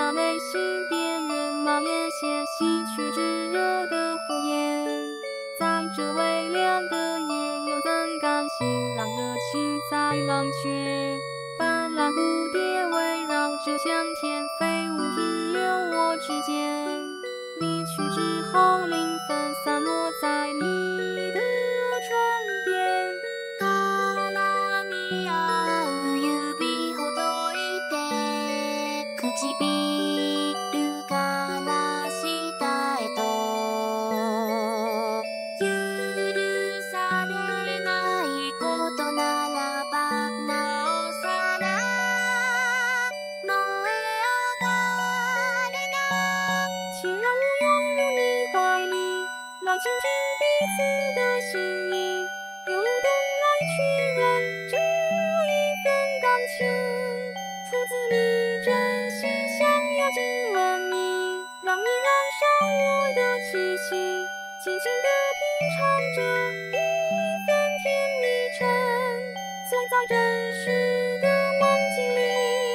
把内心边缘蔓延些心绪炙热的火焰。在这微凉的夜，又怎甘心让热情在冷却？斑斓蝴蝶围绕着向天飞舞，停留我指尖。离去之后，灵魂散落在你的唇边。 絡み合う指ほどいて唇から下へと許されないことならばなおさら燃え上がれな。 请让我拥入你怀里，来倾听彼此的心意，流动来确认这一份感情，出自你真心想要亲吻你，让你燃烧我的气息，轻轻地品尝着一份甜蜜沉醉在真实的梦境里。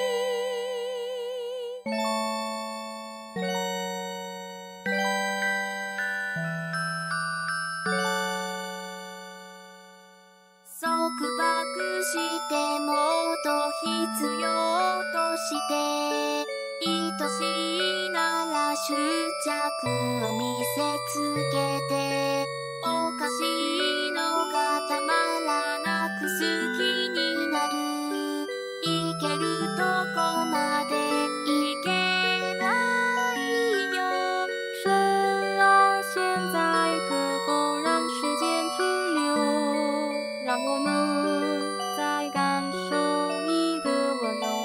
束縛してもっと必要として愛しいなら執着を見せつけておかしいのがたまらなく好きになる。行けるとこまで行けばいいよ。 神啊，现在可否让时间停留，让我能再感受你的温柔？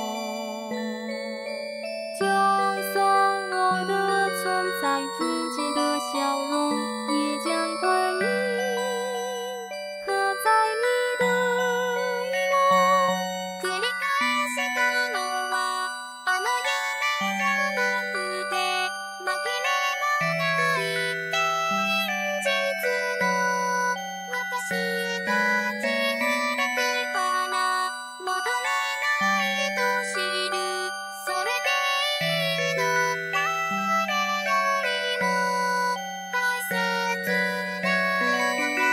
就算我的存在逐渐的消融，也将归零，刻在你的遗忘。 繰り返したのはあの夢じゃなくて紛れもない現実の私たち触れてから戻れないと知る。それでいいの。誰よりも大切なのか。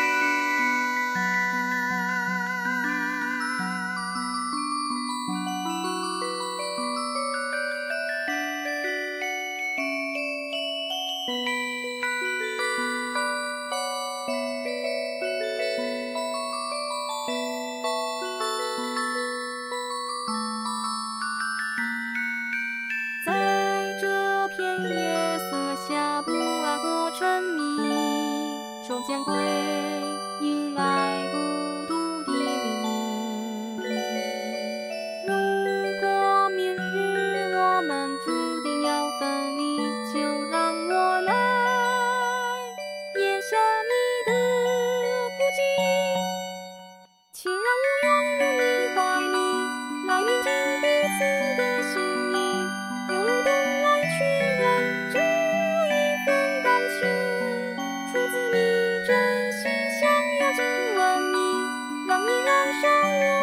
在这片夜色下，不安和沉迷，终将会迎来孤独的黎明。如果明日我们注定要分离，就让我来咽下你的孤寂，请让我拥入你怀里，来聆听彼此的心意，流动来确认这一份感情，出自你真心想要亲吻你，让你燃烧我